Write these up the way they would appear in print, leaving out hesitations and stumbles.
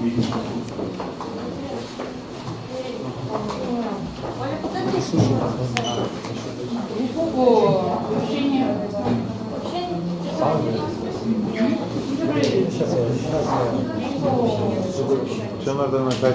Все надо нажать.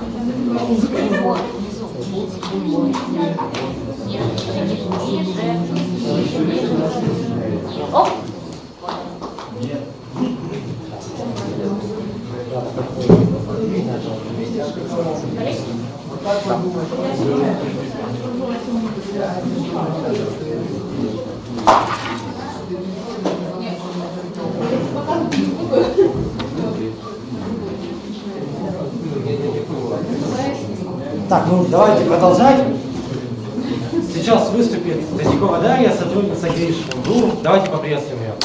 Так, ну давайте продолжать. Сейчас выступит Третьякова Дарья, сотрудница Гриш Фунду. Давайте поприветствуем ее.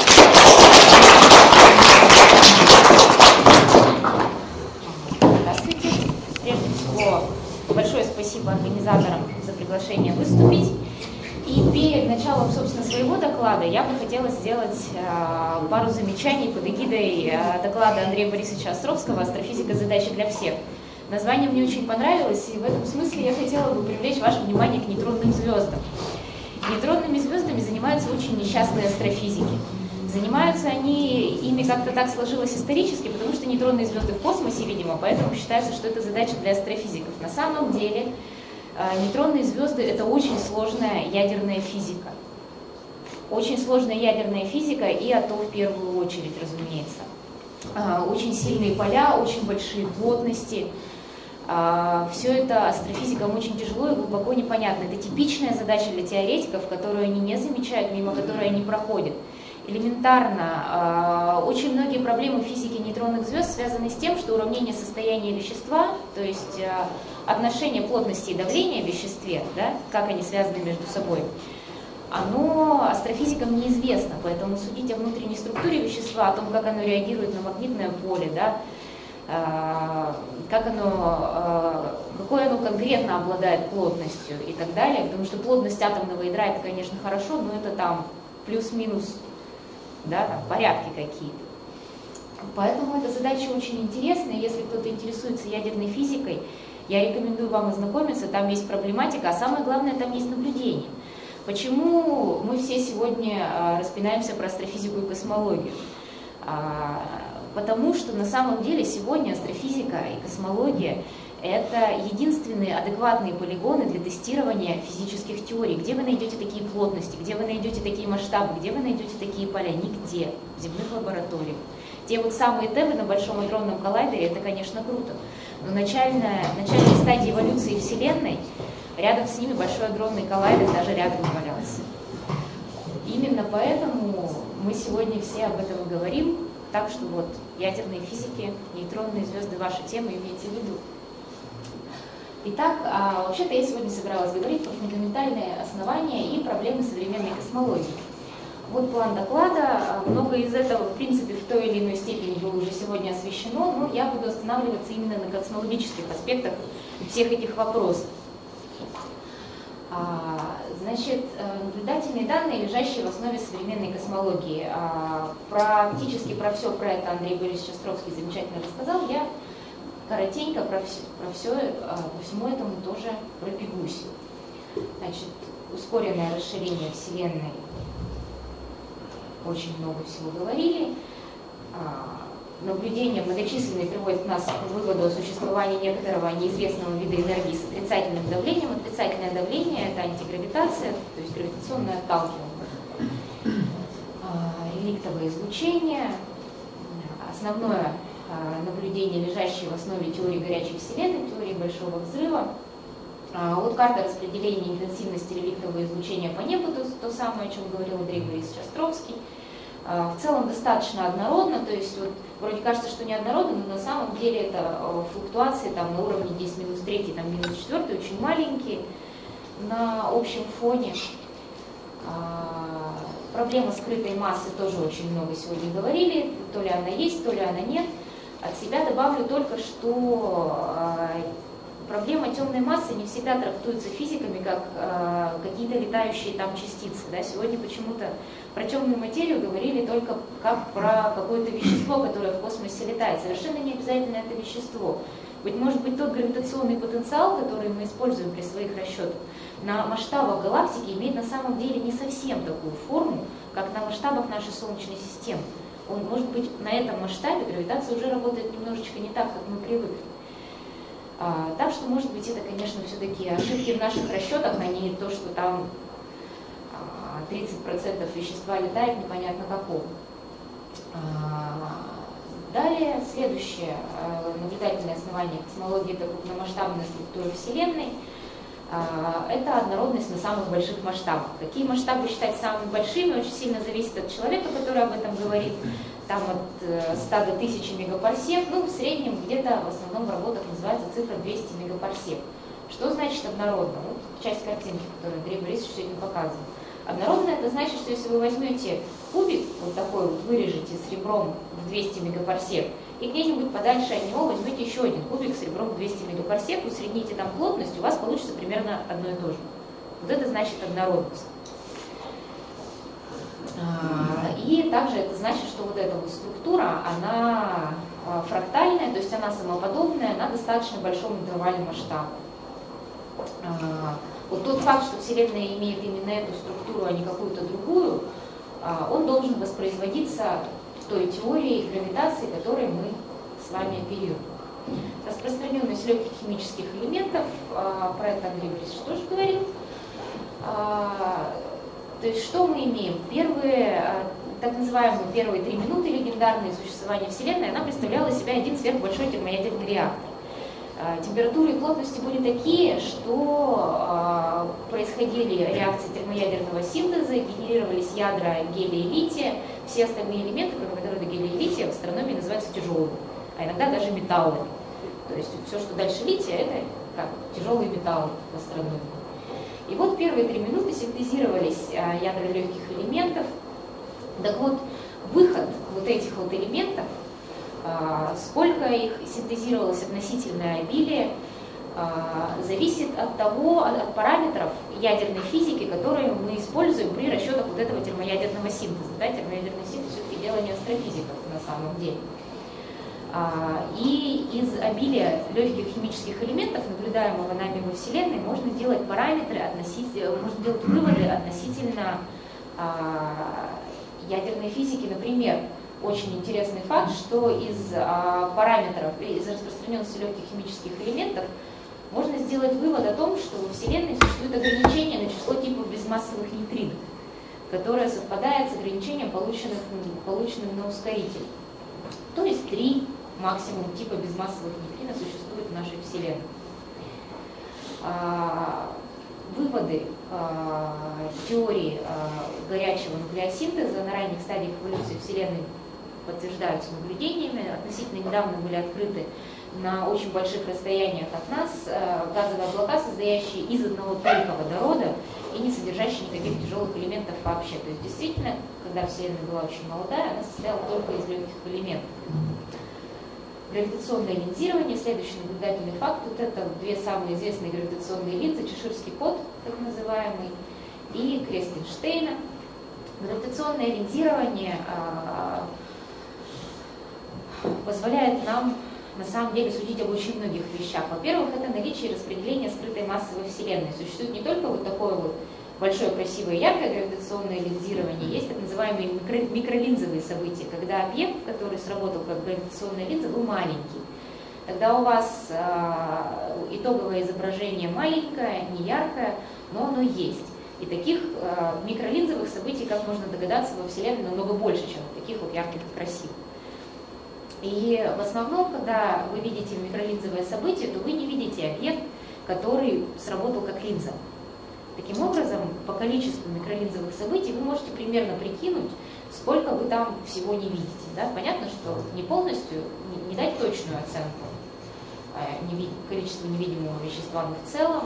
Здравствуйте. Прежде всего, большое спасибо организаторам за приглашение выступить. И перед началом, собственно, своего доклада я бы хотела сделать пару замечаний под эгидой доклада Андрея Борисовича Островского «Астрофизика. Задача для всех». Название мне очень понравилось, и в этом смысле я хотела бы привлечь ваше внимание к нейтронным звездам. Нейтронными звездами занимаются очень несчастные астрофизики. Занимаются они ими как-то так сложилось исторически, потому что нейтронные звезды в космосе, видимо, поэтому считается, что это задача для астрофизиков. На самом деле нейтронные звезды — это очень сложная ядерная физика. Очень сложная ядерная физика, и АТО в первую очередь, разумеется. Очень сильные поля, очень большие плотности. Все это астрофизикам очень тяжело и глубоко непонятно. Это типичная задача для теоретиков, которую они не замечают, мимо которой они проходят. Элементарно, очень многие проблемы физики нейтронных звезд связаны с тем, что уравнение состояния вещества, то есть отношение плотности и давления в веществе, да, как они связаны между собой, оно астрофизикам неизвестно, поэтому судить о внутренней структуре вещества, о том, как оно реагирует на магнитное поле, да, какой оно конкретно обладает плотностью и так далее, потому что плотность атомного ядра — это, конечно, хорошо, но это там плюс-минус, да, там порядки какие-то. Поэтому эта задача очень интересная. Если кто-то интересуется ядерной физикой, я рекомендую вам ознакомиться, там есть проблематика, а самое главное, там есть наблюдение. Почему мы все сегодня распинаемся про астрофизику и космологию? Потому что на самом деле сегодня астрофизика и космология — это единственные адекватные полигоны для тестирования физических теорий. Где вы найдете такие плотности, где вы найдете такие масштабы, где вы найдете такие поля? Нигде, в земных лабораториях. Те вот самые темы на Большом адронном коллайдере — это, конечно, круто. Но начальная стадия эволюции Вселенной, рядом с ними Большой адронный коллайдер даже рядом не валялся. Именно поэтому мы сегодня все об этом и говорим. Так что вот, ядерные физики, нейтронные звезды — ваша тема, имейте в виду. Итак, вообще-то я сегодня собиралась говорить про фундаментальные основания и проблемы современной космологии. Вот план доклада. Многое из этого, в принципе, в той или иной степени было уже сегодня освещено, но я буду останавливаться именно на космологических аспектах всех этих вопросов. Значит, наблюдательные данные, лежащие в основе современной космологии. Практически про все про это Андрей Борисович Островский замечательно рассказал. Я коротенько по всему этому тоже пробегусь. Значит, ускоренное расширение Вселенной. Очень много всего говорили. Наблюдения многочисленные приводят нас к выводу о существовании некоторого неизвестного вида энергии с отрицательным давлением. Отрицательное давление — это антигравитация, то есть гравитационное отталкивание. Реликтовое излучение. Основное наблюдение, лежащее в основе теории горячей Вселенной, теории Большого взрыва. Вот карта распределения интенсивности реликтового излучения по небу, то самое, о чем говорил Андрей Борисович Островский. В целом достаточно однородно, то есть вот, вроде кажется, что неоднородно, но на самом деле это флуктуации там, на уровне здесь -3, там -4, очень маленькие на общем фоне. Проблема скрытой массы тоже очень много сегодня говорили, то ли она есть, то ли она нет. От себя добавлю только, что проблема темной массы не всегда трактуется физиками как какие-то летающие там частицы. Да? Сегодня почему-то про темную материю говорили только как про какое-то вещество, которое в космосе летает. Совершенно не обязательно это вещество. Может быть, тот гравитационный потенциал, который мы используем при своих расчетах, на масштабах галактики имеет на самом деле не совсем такую форму, как на масштабах нашей Солнечной системы. Он, может быть, на этом масштабе гравитация уже работает немножечко не так, как мы привыкли. Так что, может быть, это, конечно, все-таки ошибки в наших расчетах, а не то, что там 30% вещества летает непонятно какого. Далее, следующее наблюдательное основание космологии — это крупномасштабная структура Вселенной. Это однородность на самых больших масштабах. Какие масштабы считать самыми большими, очень сильно зависит от человека, который об этом говорит. Там от 100 до 1000 мегапарсек, ну, в среднем где-то, в основном в работах называется цифра 200 мегапарсек. Что значит однородно? Вот часть картинки, которую Андрей Борисович сегодня показывал. Однородно — это значит, что если вы возьмете кубик, вот такой вот, вырежете с ребром в 200 мегапарсек, и где-нибудь подальше от него возьмете еще один кубик с ребром в 200 мегапарсек, усредните там плотность, у вас получится примерно одно и то же. Вот это значит однородность. И также это значит, что вот эта вот структура, она фрактальная, то есть она самоподобная на достаточно большом интервале масштаба. Вот тот факт, что Вселенная имеет именно эту структуру, а не какую-то другую, он должен воспроизводиться той теорией гравитации, которой мы с вами оперируем. Распространенность легких химических элементов, про это Андрей Борисович тоже говорил. То есть что мы имеем? Так называемые первые 3 минуты легендарные существования Вселенной, она представляла из себя один сверхбольшой термоядерный реактор. Температуры и плотности были такие, что происходили реакции термоядерного синтеза, генерировались ядра гелия и лития, все остальные элементы, кроме водорода, гелия и лития, в астрономии называются тяжелыми, а иногда даже металлами. То есть все, что дальше лития, это как тяжелые металлы в астрономии. И вот первые 3 минуты синтезировались ядра легких элементов. Так вот, выход вот этих вот элементов, сколько их синтезировалось, относительное обилие, зависит от параметров ядерной физики, которые мы используем при расчетах вот этого термоядерного синтеза. Да, термоядерный синтез все-таки дело не астрofизиков на самом деле. И из обилия легких химических элементов, наблюдаемого нами во Вселенной, можно делать параметры можно делать выводы относительно ядерной физики. Например, очень интересный факт, что из параметров, из распространенности легких химических элементов можно сделать вывод о том, что во Вселенной существует ограничение на число типов безмассовых нейтрино, которое совпадает с ограничением, полученным на ускорителе. То есть 3 максимум типа безмассовых нейтрино существует в нашей Вселенной. Выводы теории горячего нуклеосинтеза на ранних стадиях эволюции Вселенной подтверждаются наблюдениями. Относительно недавно были открыты на очень больших расстояниях от нас газовые облака, состоящие из одного только водорода и не содержащие никаких тяжелых элементов вообще. То есть действительно, когда Вселенная была очень молодая, она состояла только из легких элементов. Гравитационное линзирование, следующий наблюдательный факт, вот это 2 самые известные гравитационные линзы, чеширский кот, так называемый, и крест Эйнштейна. Гравитационное линзирование позволяет нам на самом деле судить об очень многих вещах. Во-первых, это наличие и распределение скрытой массы во Вселенной. Существует не только вот такое вот большое, красивое, яркое гравитационное линзирование, есть так называемые микролинзовые события, когда объект, который сработал как гравитационная линза, был маленький. Тогда у вас итоговое изображение маленькое, не яркое, но оно есть. И таких микролинзовых событий, как можно догадаться, во Вселенной намного больше, чем таких вот ярких и красивых. И в основном, когда вы видите микролинзовое событие, то вы не видите объект, который сработал как линза. Таким образом, по количеству микролинзовых событий вы можете примерно прикинуть, сколько вы там всего не видите. Да? Понятно, что не полностью, не дать точную оценку количеству невидимого вещества, но в целом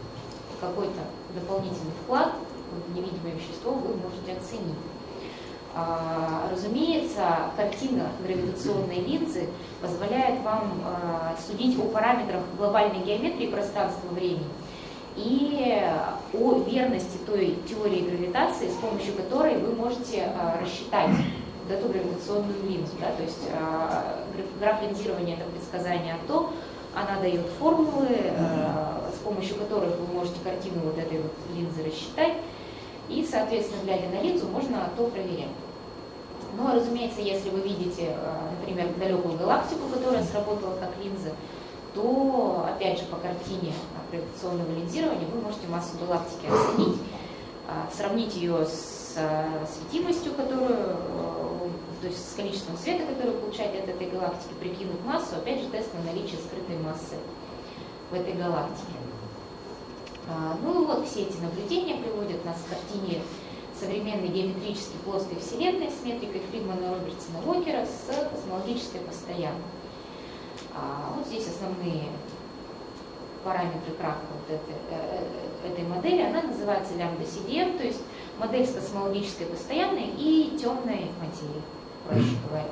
какой-то дополнительный вклад в невидимое вещество вы можете оценить. Разумеется, картина гравитационной линзы позволяет вам судить о параметрах глобальной геометрии пространства-времени и о верности той теории гравитации, с помощью которой вы можете рассчитать вот эту гравитационную линзу. Да? То есть граф линзирования — это предсказание о том, она дает формулы, с помощью которых вы можете картину вот этой вот линзы рассчитать, и, соответственно, глядя на линзу, можно то проверять. Но, разумеется, если вы видите, например, далекую галактику, которая сработала как линза, то, опять же, по картине гравитационного линзирования вы можете массу галактики оценить, сравнить ее с светимостью, которую, то есть с количеством света, который вы получаете от этой галактики, прикинуть массу, опять же, тест на наличие скрытой массы в этой галактике. Ну и вот все эти наблюдения приводят нас к картине современной геометрически плоской Вселенной с метрикой Фридмана, Робертсона, Уокера с космологической постоянной. Вот здесь основные параметры крака вот этой модели. Она называется лямбда CDM, то есть модель с космологической постоянной и темной материей, проще говоря.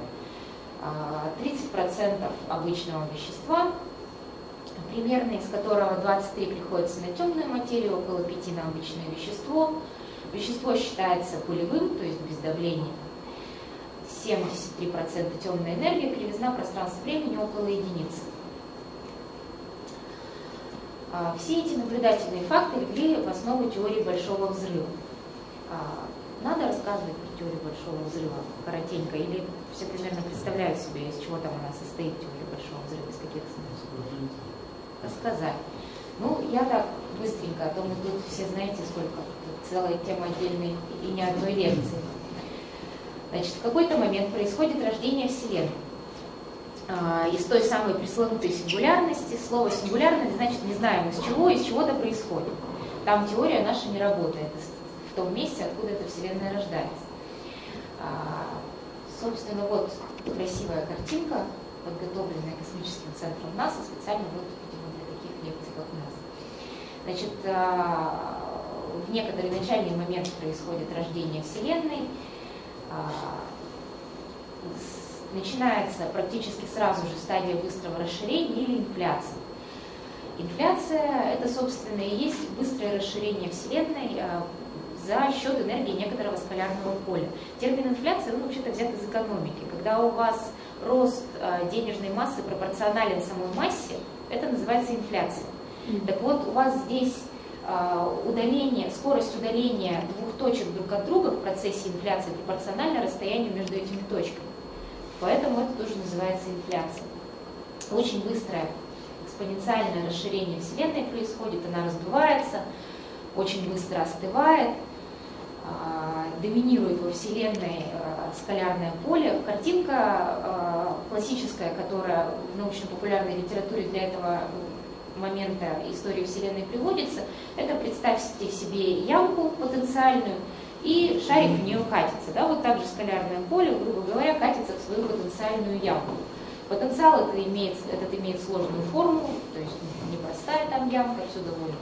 30% обычного вещества, примерно из которого 23 приходится на темную материю, около 5 на обычное вещество. Вещество считается пулевым, то есть без давления. 73% темная энергия, кривизна пространства-времени около единицы. Все эти наблюдательные факты легли в основу теории Большого взрыва. Надо рассказывать про теорию Большого взрыва коротенько, или все примерно представляют себе, из чего там она состоит, теория Большого взрыва, из каких смыслов? Рассказать. Ну, я так быстренько, а то мы тут все знаете сколько, целая тема отдельной и не одной лекции. Значит, в какой-то момент происходит рождение Вселенной. Из той самой пресловутой сингулярности. Слово сингулярность значит не знаем из чего-то происходит. Там теория наша не работает, в том месте, откуда эта Вселенная рождается. Собственно, вот красивая картинка, подготовленная космическим центром НАСА, специально вот для таких лекций, как у нас. Значит, в некоторый начальный момент происходит рождение Вселенной. Начинается практически сразу же стадия быстрого расширения или инфляции. Инфляция — это, собственно, и есть быстрое расширение Вселенной за счет энергии некоторого скалярного поля. Термин инфляция, он вообще-то взят из экономики. Когда у вас рост денежной массы пропорционален самой массе, это называется инфляция. Так вот, у вас здесь скорость удаления двух точек друг от друга в процессе инфляции пропорциональна расстоянию между этими точками. Поэтому это тоже называется инфляция. Очень быстрое экспоненциальное расширение Вселенной происходит, она раздувается, очень быстро остывает, доминирует во Вселенной скалярное поле. Картинка классическая, которая в научно-популярной литературе для этого момента истории Вселенной приводится, это представьте себе ямку потенциальную, и шарик в нее катится. Да? Вот так же скалярное поле, грубо говоря, катится в свою потенциальную ямку. Потенциал этот имеет сложную формулу, то есть непростая там ямка, все довольно.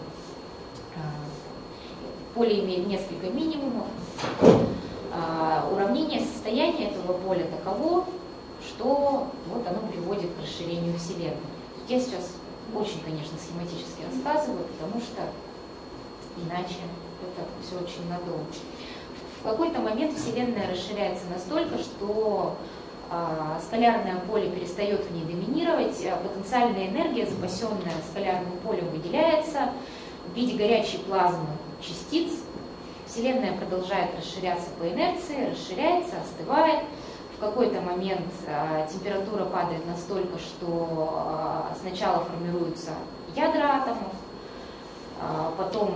Поле имеет несколько минимумов. Уравнение состояния этого поля таково, что вот оно приводит к расширению Вселенной. Я сейчас очень, конечно, схематически рассказываю, потому что иначе это все очень надолго. В какой-то момент Вселенная расширяется настолько, что скалярное поле перестает в ней доминировать, потенциальная энергия, запасенная скалярным полем, выделяется в виде горячей плазмы частиц. Вселенная продолжает расширяться по инерции, расширяется, остывает. В какой-то момент температура падает настолько, что сначала формируются ядра атомов, потом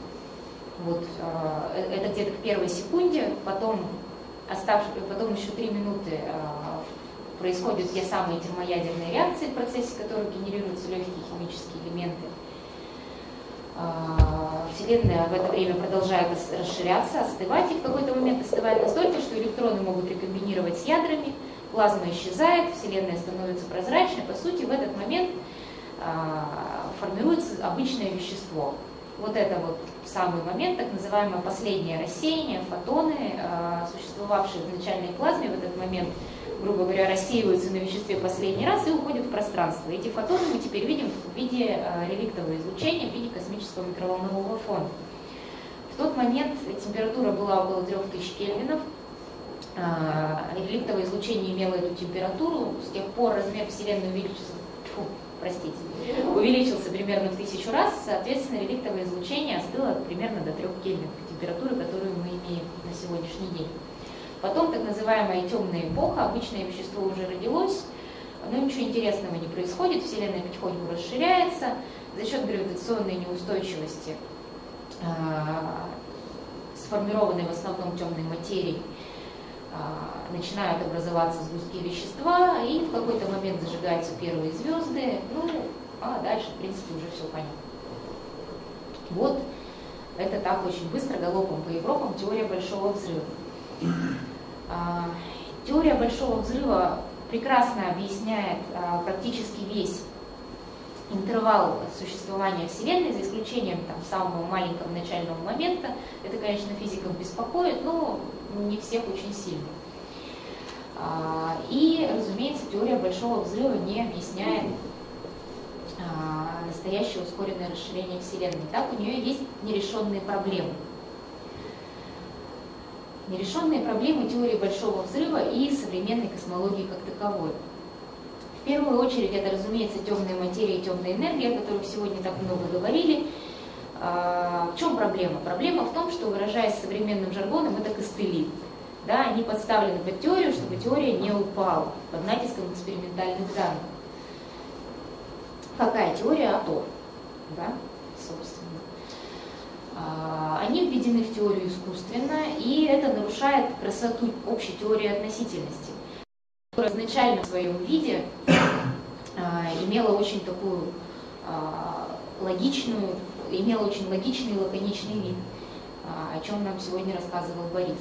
это где-то к первой секунде, потом еще 3 минуты происходят те самые термоядерные реакции, в процессе которых генерируются легкие химические элементы. Вселенная в это время продолжает расширяться, остывать, и в какой-то момент остывает настолько, что электроны могут рекомбинировать с ядрами, плазма исчезает, Вселенная становится прозрачной. По сути, в этот момент формируется обычное вещество. вот это вот самый момент, так называемое последнее рассеяние, фотоны, существовавшие в начальной плазме в этот момент, грубо говоря, рассеиваются на веществе последний раз и уходят в пространство. Эти фотоны мы теперь видим в виде реликтового излучения, в виде космического микроволнового фона. В тот момент температура была около 3000 кельвинов. Реликтовое излучение имело эту температуру. С тех пор размер Вселенной увеличился примерно в 1000 раз. Соответственно, реликтовое излучение остыло примерно до 3 кельвинов, температуры, которую мы имеем на сегодняшний день. Потом так называемая темная эпоха, обычное вещество уже родилось, но ничего интересного не происходит, Вселенная потихоньку расширяется, за счет гравитационной неустойчивости, сформированной в основном темной материей, начинают образоваться сгустки вещества, и в какой-то момент зажигаются первые звезды, а дальше, в принципе, уже все понятно. Вот, это так очень быстро, галопом по Европам, теория Большого Взрыва. Теория Большого Взрыва прекрасно объясняет практически весь интервал существования Вселенной, за исключением самого маленького начального момента. Это, конечно, физиков беспокоит, но не всех очень сильно. И, разумеется, теория Большого Взрыва не объясняет настоящее ускоренное расширение Вселенной. Так, у нее есть нерешенные проблемы. Нерешенные проблемы теории Большого Взрыва и современной космологии как таковой. В первую очередь, это, разумеется, темная материя и темная энергия, о которых сегодня так много говорили. В чем проблема? Проблема в том, что, выражаясь современным жаргоном, это костыли. Да, они подставлены под теорию, чтобы теория не упала под натиском экспериментальных данных. Какая теория? Атор. Да, собственно. Они введены в теорию искусственно, и это нарушает красоту общей теории относительности, которая изначально в своем виде имела очень такую имела очень логичный и лаконичный вид, о чем нам сегодня рассказывал Борис.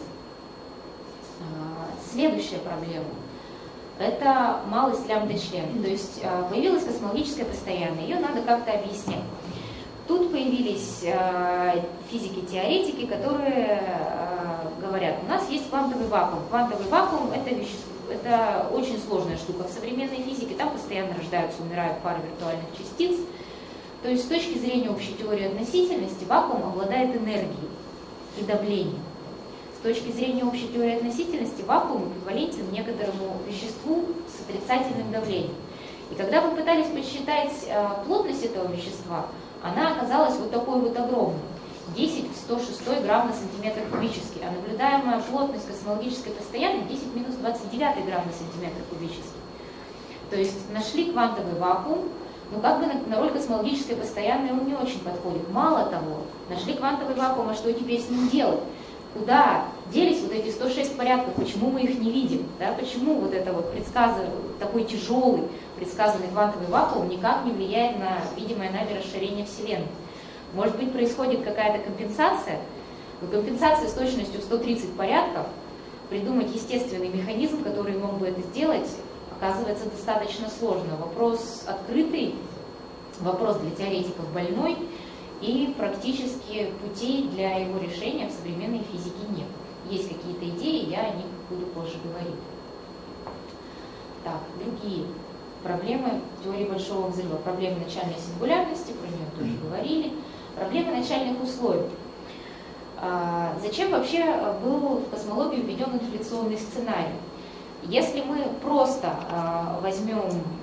Следующая проблема – это малость лямбда-члена, то есть появилась космологическая постоянная, ее надо как-то объяснять. Тут появились физики-теоретики, которые говорят, у нас есть квантовый вакуум. Квантовый вакуум – это очень сложная штука в современной физике, там постоянно рождаются, умирают пары виртуальных частиц. То есть с точки зрения общей теории относительности вакуум обладает энергией и давлением. С точки зрения общей теории относительности вакуум эквивалентен некоторому веществу с отрицательным давлением. И когда вы пытались посчитать плотность этого вещества, она оказалась вот такой вот огромной, 10 в 106 грамм на сантиметр кубический, а наблюдаемая плотность космологической постоянной 10 минус 29 грамм на сантиметр кубический. То есть нашли квантовый вакуум, но как бы на роль космологической постоянной он не очень подходит. Мало того, нашли квантовый вакуум, а что теперь с ним делать? Куда делись вот эти 106 порядков, почему мы их не видим? Да? Почему вот это вот такой тяжелый предсказанный квантовый вакуум никак не влияет на видимое нами расширение Вселенной? Может быть, происходит какая-то компенсация? Но компенсация с точностью 130 порядков, придумать естественный механизм, который мог бы это сделать, оказывается достаточно сложно. Вопрос открытый, вопрос для теоретиков больной, и практически путей для его решения в современной физике нет. Есть какие-то идеи, я о них буду позже говорить. Так, другие проблемы теории Большого Взрыва. Проблемы начальной сингулярности, про нее тоже говорили. Проблемы начальных условий. Зачем вообще был в космологию введен инфляционный сценарий? Если мы просто возьмем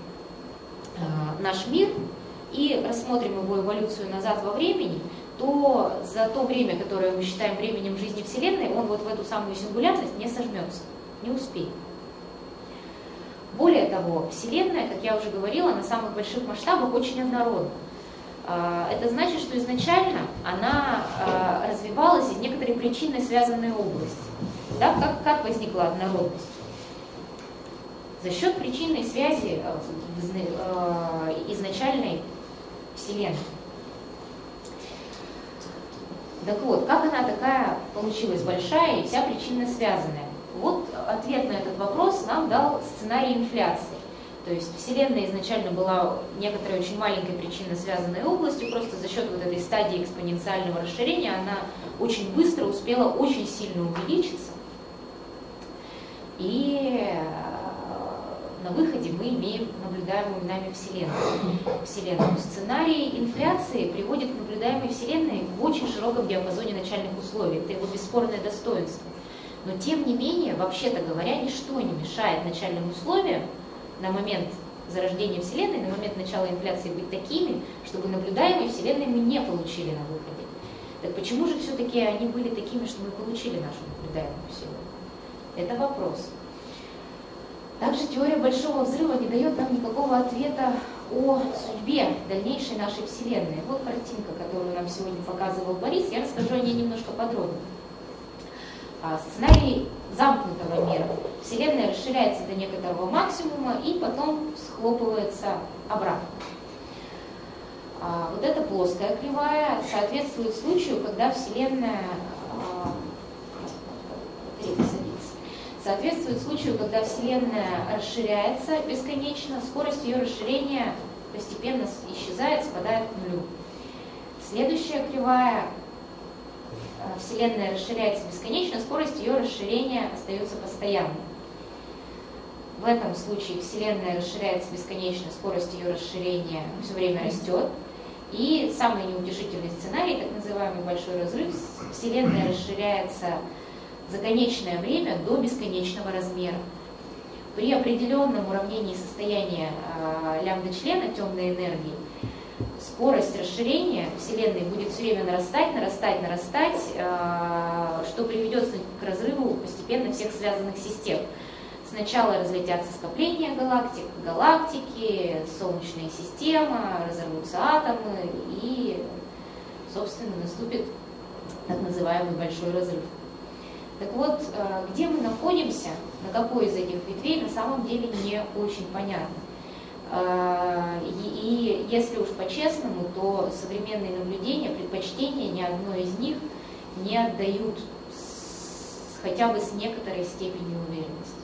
наш мир и рассмотрим его эволюцию назад во времени, то за то время, которое мы считаем временем жизни Вселенной, он вот в эту самую сингулярность не сожмется, не успеет. Более того, Вселенная, как я уже говорила, на самых больших масштабах очень однородна. Это значит, что изначально она развивалась из некоторой причинно связанной области. Да? Как возникла однородность? За счет причинной связи изначальной Вселенной. Так вот, как она такая получилась большая и вся причинно связанная? Вот ответ на этот вопрос нам дал сценарий инфляции. То есть Вселенная изначально была некоторой очень маленькой причинно-связанной областью, просто за счет вот этой стадии экспоненциального расширения она очень быстро успела очень сильно увеличиться. И на выходе мы имеем наблюдаемую нами Вселенную. Сценарий инфляции приводит к наблюдаемой Вселенной в очень широком диапазоне начальных условий. Это его бесспорное достоинство. Но тем не менее, вообще-то говоря, ничто не мешает начальным условиям на момент зарождения Вселенной, на момент начала инфляции быть такими, чтобы наблюдаемые Вселенные мы не получили на выходе. Так почему же все-таки они были такими, что мы получили нашу наблюдаемую Вселенную? Это вопрос. Также теория Большого Взрыва не дает нам никакого ответа о судьбе дальнейшей нашей Вселенной. Вот картинка, которую нам сегодня показывал Борис, я расскажу о ней немножко подробнее. Сценарий замкнутого мира. Вселенная расширяется до некоторого максимума и потом схлопывается обратно. Вот эта плоская кривая соответствует случаю, когда Вселенная расширяется бесконечно, скорость ее расширения постепенно исчезает, спадает к нулю. Следующая кривая: Вселенная расширяется бесконечно, скорость ее расширения остается постоянной. В этом случае Вселенная расширяется бесконечно, скорость ее расширения все время растет. И самый неутешительный сценарий, так называемый Большой Разрыв: Вселенная расширяется за конечное время до бесконечного размера. При определенном уравнении состояния лямбда-члена темной энергии скорость расширения Вселенной будет все время нарастать, что приведет к разрыву постепенно всех связанных систем. Сначала разлетятся скопления галактик, галактики, Солнечная система, разорвутся атомы и, собственно, наступит так называемый Большой Разрыв. Так вот, где мы находимся, на какой из этих ветвей, на самом деле не очень понятно. И если уж по-честному, то современные наблюдения, предпочтения ни одной из них не отдают хотя бы с некоторой степенью уверенности.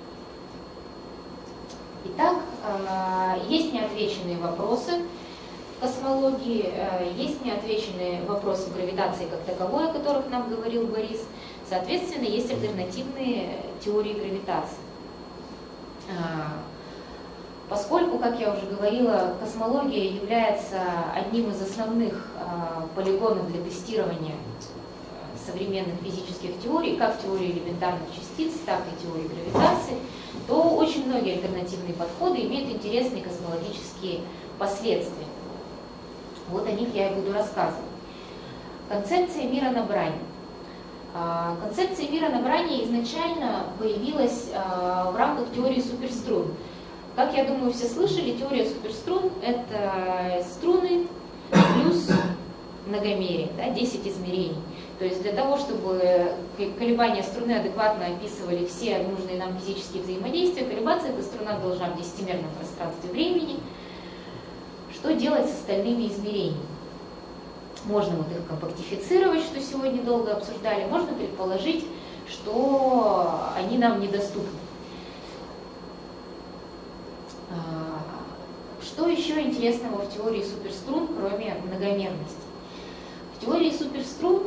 Итак, есть неотвеченные вопросы в космологии, есть неотвеченные вопросы гравитации как таковой, о которых нам говорил Борис. Соответственно, есть альтернативные теории гравитации. Поскольку, как я уже говорила, космология является одним из основных полигонов для тестирования современных физических теорий, как теории элементарных частиц, так и теории гравитации, то очень многие альтернативные подходы имеют интересные космологические последствия. Вот о них я и буду рассказывать. Концепция мира на брани. Концепция мира на брани изначально появилась в рамках теории суперструн. Как я думаю, все слышали, теория суперструн — это струны плюс многомерие, да, 10 измерений. То есть для того, чтобы колебания струны адекватно описывали все нужные нам физические взаимодействия, колебаться эта струна должна в 10-мерном пространстве времени. Что делать с остальными измерениями? Можно вот их компактифицировать, что сегодня долго обсуждали, можно предположить, что они нам недоступны. Что еще интересного в теории суперструн, кроме многомерности? В теории суперструн,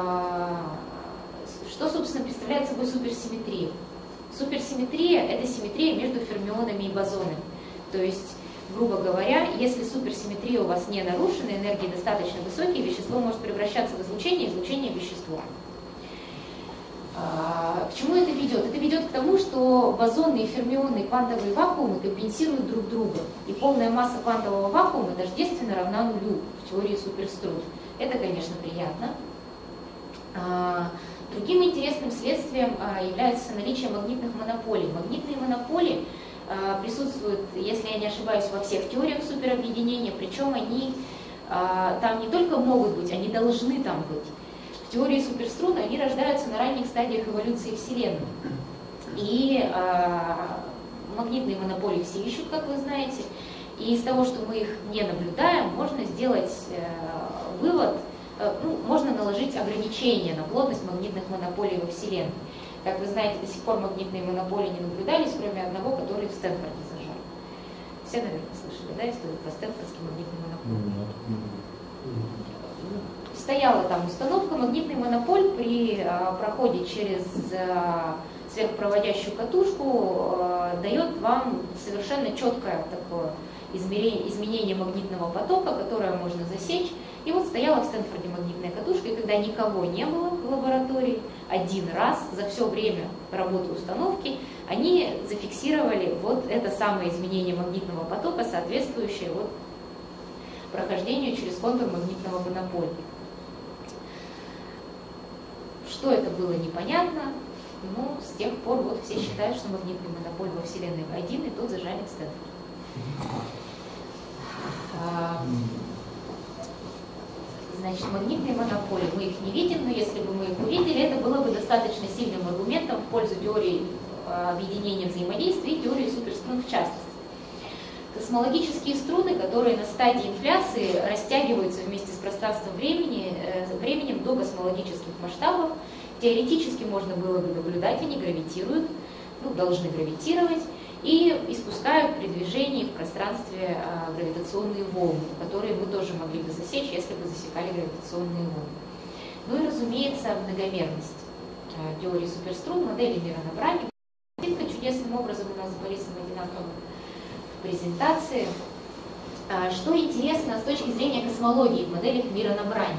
что, собственно, представляет собой суперсимметрия? Суперсимметрия — это симметрия между фермионами и бозонами. То есть, грубо говоря, если суперсимметрия у вас не нарушена, энергии достаточно высокие, вещество может превращаться в излучение, излучение в вещество. К чему это ведет? Это ведет к тому, что бозонные, фермионные, квантовые вакуумы компенсируют друг друга. И полная масса квантового вакуума тождественно равна нулю в теории суперструн. Это, конечно, приятно. Другим интересным следствием является наличие магнитных монополий. Магнитные монополии присутствуют, если я не ошибаюсь, во всех теориях суперобъединения, причем они там не только могут быть, они должны там быть. В теории суперструн они рождаются на ранних стадиях эволюции Вселенной. И магнитные монополии все ищут, как вы знаете. И из того, что мы их не наблюдаем, можно сделать вывод, можно наложить ограничения на плотность магнитных монополий во Вселенной. Как вы знаете, до сих пор магнитные монополии не наблюдались, кроме одного, который в Стэнфорде зажал. все, наверное, слышали, да, историю про Стэнфордский магнитный монопол. Стояла там установка, магнитный монополь при проходе через сверхпроводящую катушку дает вам совершенно четкое такое изменение магнитного потока, которое можно засечь. И вот стояла в Стэнфорде магнитная катушка, и когда никого не было в лаборатории, один раз за все время работы установки они зафиксировали вот это самое изменение магнитного потока, соответствующее вот прохождению через контур магнитного монополя. Что это было, непонятно, но с тех пор вот все считают, что магнитный монополь во Вселенной один, и тот зажарит Стэнфорд. Значит, магнитные монополи, мы их не видим, но если бы мы их увидели, это было бы достаточно сильным аргументом в пользу теории объединения взаимодействия и теории суперструн в частности. Космологические струны, которые на стадии инфляции растягиваются вместе с временем до космологических масштабов, теоретически можно было бы наблюдать, они гравитируют, должны гравитировать, и испускают при движении в пространстве гравитационные волны, которые мы тоже могли бы засечь, если бы засекали гравитационные волны. Ну и, разумеется, многомерность теории суперструн, модели мира на Бране. Чудесным образом у нас с Борисом одинаково в презентации. Что интересно с точки зрения космологии в моделях мира на Бране?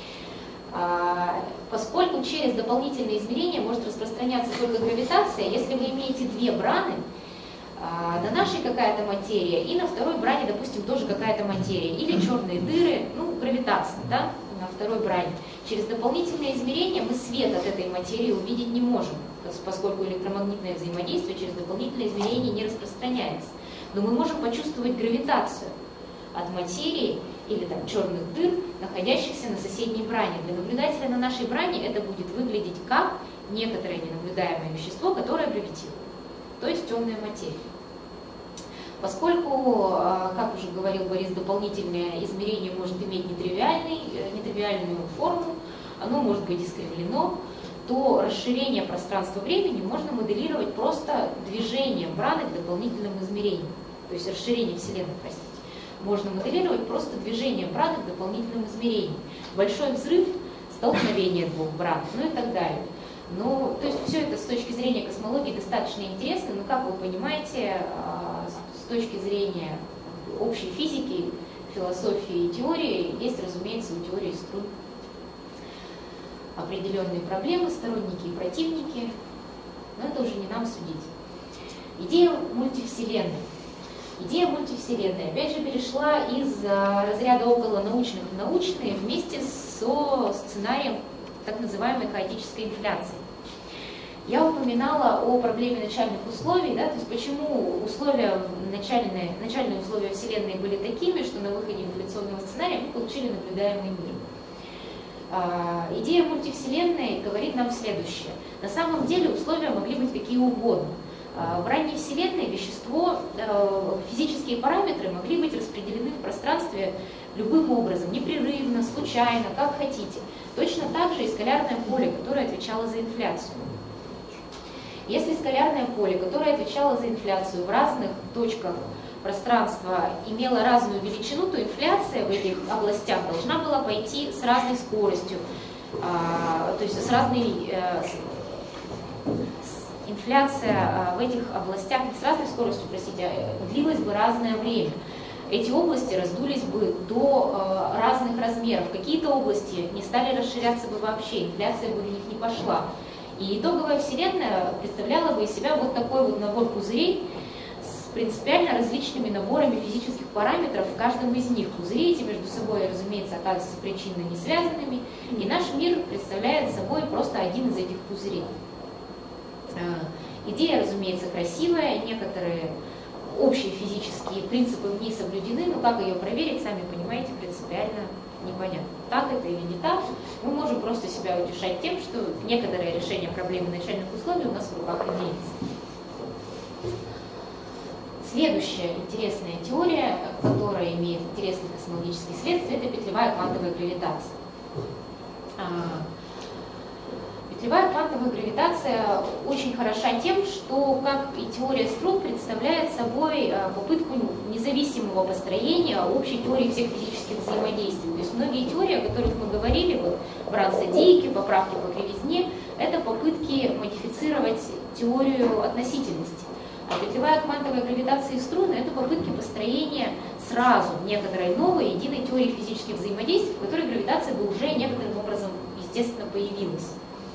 Поскольку через дополнительные измерения может распространяться только гравитация, если вы имеете две браны, на нашей какая-то материя, и на второй бране, допустим, тоже какая-то материя, или черные дыры, гравитация, да, на второй бране. Через дополнительные измерения мы свет от этой материи увидеть не можем, поскольку электромагнитное взаимодействие через дополнительные измерения не распространяется. Но мы можем почувствовать гравитацию от материи или там черных дыр, находящихся на соседней бране. Для наблюдателя на нашей бране это будет выглядеть как некоторое ненаблюдаемое вещество, которое гравитирует, то есть темная материя. Поскольку, как уже говорил Борис, дополнительное измерение может иметь нетривиальную форму, оно может быть искривлено, то расширение пространства-времени можно моделировать просто движением браны к дополнительным измерениям. То есть расширение Вселенной, простите. Можно моделировать просто движением браны к дополнительным измерениям. Большой взрыв, столкновение двух бран, и так далее. То есть все это с точки зрения космологии достаточно интересно, но, как вы понимаете, с точки зрения общей физики, философии и теории, есть, разумеется, у теории струн определенные проблемы, сторонники и противники, но это уже не нам судить. Идея мультивселенной. Идея мультивселенной, опять же, перешла из разряда околонаучных в научные вместе со сценарием так называемой хаотической инфляции. Я упоминала о проблеме начальных условий, да, то есть почему начальные условия Вселенной были такими, что на выходе инфляционного сценария мы получили наблюдаемый мир. Идея мультивселенной говорит нам следующее. На самом деле условия могли быть какие угодно. В ранней Вселенной вещество, физические параметры могли быть распределены в пространстве любым образом, непрерывно, случайно, как хотите. Точно так же и скалярное поле, которое отвечало за инфляцию. Если скалярное поле, которое отвечало за инфляцию в разных точках пространства, имело разную величину, то инфляция в этих областях должна была пойти с разной скоростью, то есть инфляция в этих областях с разной скоростью, длилась бы разное время. Эти области раздулись бы до разных размеров. Какие-то области не стали расширяться бы вообще, инфляция бы в них не пошла. И итоговая Вселенная представляла бы из себя вот такой вот набор пузырей с принципиально различными наборами физических параметров в каждом из них. Пузыри эти между собой, разумеется, оказываются причинно не связанными, и наш мир представляет собой просто один из этих пузырей. Идея, разумеется, красивая, некоторые общие физические принципы в ней соблюдены, но как ее проверить, сами понимаете, принципиально непонятно. Так это или не так, мы можем просто себя утешать тем, что некоторое решение проблемы начальных условий у нас в руках имеется. Следующая интересная теория, которая имеет интересные космологические следствия, это петлевая квантовая гравитация. Петлевая квантовая гравитация очень хороша тем, что, как и теория струн, представляет собой попытку независимого построения общей теории всех физических взаимодействий. То есть многие теории, о которых мы говорили, вот Бранса-Дийке, поправки по кривизне, это попытки модифицировать теорию относительности. А петлевая квантовая гравитация и струны — это попытки построения сразу некоторой новой единой теории физических взаимодействий, в которой гравитация бы уже некоторым образом, естественно, появилась.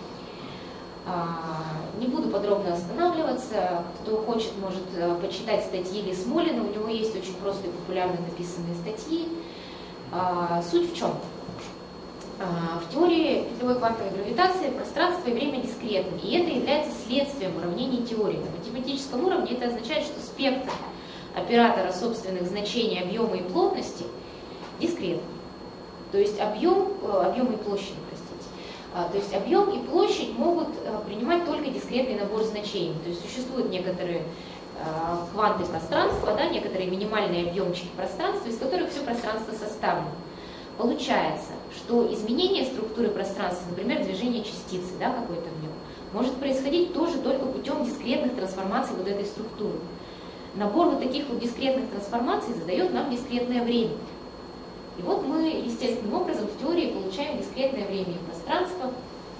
Не буду подробно останавливаться. Кто хочет, может почитать статьи Ли Смолина. У него есть очень просто и популярно написанные статьи. Суть в чем? В теории петлевой квантовой гравитации пространство и время дискретны, и это является следствием уравнений теории. На математическом уровне это означает, что спектр оператора собственных значений объема и плотности дискретный. То есть объем и площадь, то есть объем и площадь могут принимать только дискретный набор значений. То есть существуют некоторые кванты пространства, да, некоторые минимальные объемчики пространства, из которых все пространство составлено. Получается, что изменение структуры пространства, например, движение частицы, да, какой-то в нем, может происходить тоже только путем дискретных трансформаций вот этой структуры. Набор вот таких вот дискретных трансформаций задает нам дискретное время. И вот мы естественным образом в теории получаем дискретное время и пространство.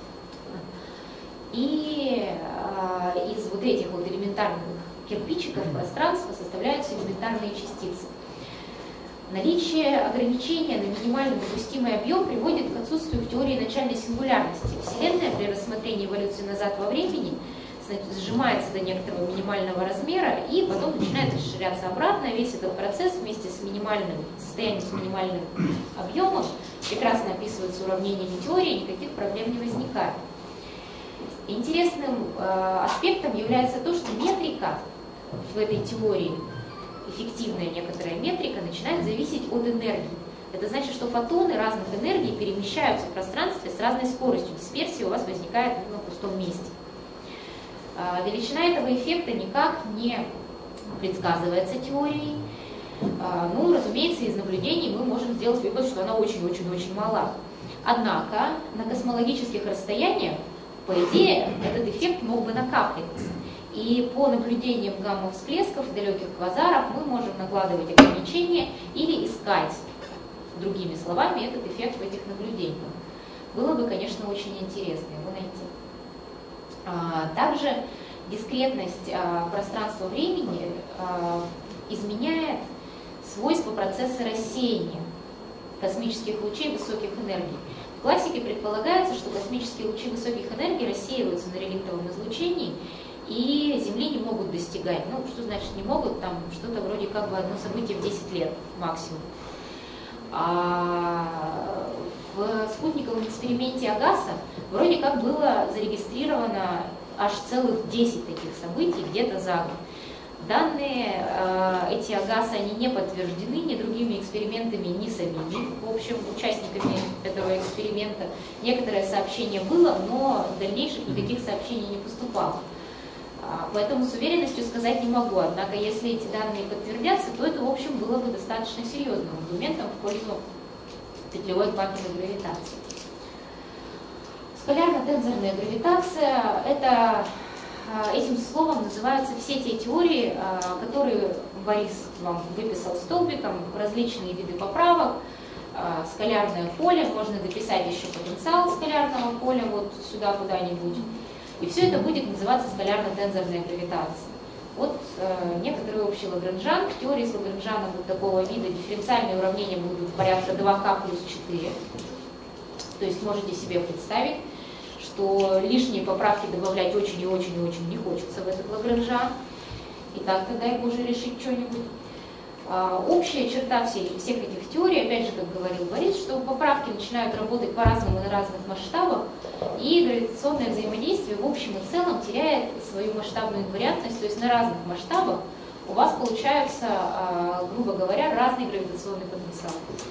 И из вот этих вот элементарных кирпичиков пространства составляются элементарные частицы. Наличие ограничения на минимальный допустимый объем приводит к отсутствию в теории начальной сингулярности. Вселенная при рассмотрении эволюции назад во времени сжимается до некоторого минимального размера и потом начинает расширяться обратно. Весь этот процесс вместе с минимальным состоянием, с минимальным объемом прекрасно описывается уравнениями теории, никаких проблем не возникает. Интересным аспектом является то, что метрика в этой теории, эффективная некоторая метрика, начинает зависеть от энергии. Это значит, что фотоны разных энергий перемещаются в пространстве с разной скоростью. Дисперсия у вас возникает на пустом месте. Величина этого эффекта никак не предсказывается теорией. Ну, разумеется, из наблюдений мы можем сделать вывод, что она очень-очень-очень мала. Однако на космологических расстояниях, по идее, этот эффект мог бы накапливаться. И по наблюдениям гамма-всплесков далеких квазаров мы можем накладывать ограничения или искать, другими словами, этот эффект в этих наблюдениях. Было бы, конечно, очень интересно его найти. Также дискретность пространства-времени изменяет свойства процесса рассеяния космических лучей высоких энергий. В классике предполагается, что космические лучи высоких энергий рассеиваются на реликтовом излучении и Земли не могут достигать. Ну, что значит не могут? Там что-то вроде как бы одно событие в 10 лет максимум. В спутниковом эксперименте Агаса вроде как было зарегистрировано аж целых 10 таких событий где-то за год. Данные эти Агаса, они не подтверждены ни другими экспериментами, ни самими, в общем, участниками этого эксперимента. Некоторое сообщение было, но дальнейших никаких сообщений не поступало. Поэтому с уверенностью сказать не могу. Однако, если эти данные подтвердятся, то это, в общем, было бы достаточно серьезным аргументом в пользу петлевой квантовой гравитации. Скалярно-тензорная гравитация – это, этим словом называются все те теории, которые Борис вам выписал столбиком, различные виды поправок, скалярное поле, можно дописать еще потенциал скалярного поля вот сюда куда-нибудь. И все это будет называться скалярно-тензорная гравитация. Вот некоторый общий лагранжан. В теории с лагранжаном вот такого вида дифференциальные уравнения будут порядка 2k плюс 4. То есть можете себе представить, что лишние поправки добавлять очень и очень и очень не хочется в этот лагранжан. И так-то дай Боже решить что-нибудь. Общая черта всех этих теорий, опять же, как говорил Борис, что поправки начинают работать по-разному на разных масштабах, и гравитационное взаимодействие в общем и целом теряет свою масштабную инвариантность, то есть на разных масштабах у вас получается, грубо говоря, разный гравитационный потенциал.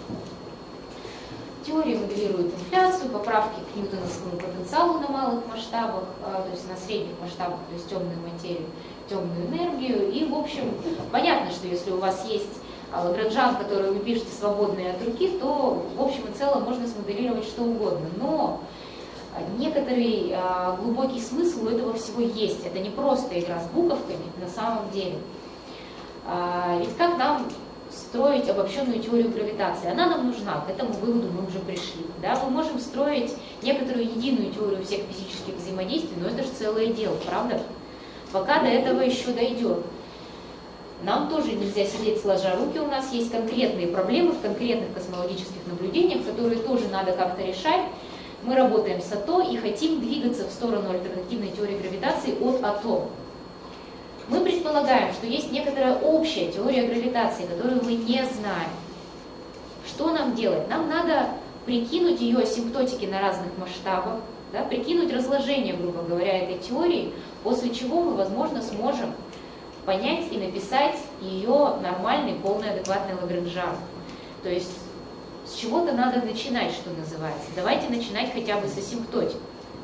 Теория моделирует инфляцию, поправки к ньютоновскому потенциалу на малых масштабах, то есть на средних масштабах, то есть темную материю, темную энергию. И, в общем, понятно, что если у вас есть лагранжан, который вы пишете свободные от руки, то, в общем и целом, можно смоделировать что угодно. Но некоторый глубокий смысл у этого всего есть. Это не просто игра с буковками на самом деле. Ведь как нам строить обобщенную теорию гравитации? Она нам нужна, к этому выводу мы уже пришли. Да? Мы можем строить некоторую единую теорию всех физических взаимодействий, но это же целое дело, правда? Пока до этого еще дойдет. Нам тоже нельзя сидеть сложа руки, у нас есть конкретные проблемы в конкретных космологических наблюдениях, которые тоже надо как-то решать. Мы работаем с АТО и хотим двигаться в сторону альтернативной теории гравитации от АТО. Мы предполагаем, что есть некоторая общая теория гравитации, которую мы не знаем. Что нам делать? Нам надо прикинуть ее асимптотики на разных масштабах, да, прикинуть разложение, грубо говоря, этой теории, после чего мы, возможно, сможем понять и написать ее нормальный, полный, адекватный лагранжиан. То есть с чего-то надо начинать, что называется. Давайте начинать хотя бы с асимптотик.